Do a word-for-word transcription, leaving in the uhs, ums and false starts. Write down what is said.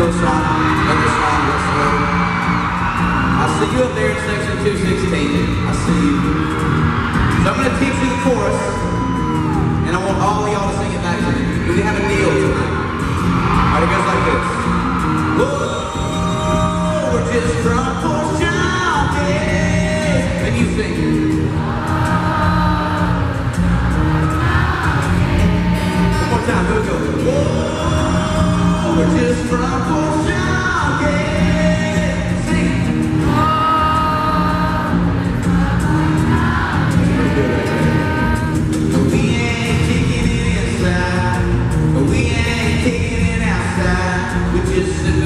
do a song, another song that's slow. I see you up there in section two sixteen. I see you. So I'm going to teach you the chorus, and I want all of y'all to sing it back to me. We have a deal tonight. Alright, it goes like this. Whoa, we're just from Porch Junkie. And you sing. One more time, here we go. Whoa, we're just from Porch Junkie. Sing. But we ain't kicking it inside. But we ain't kicking it outside. We just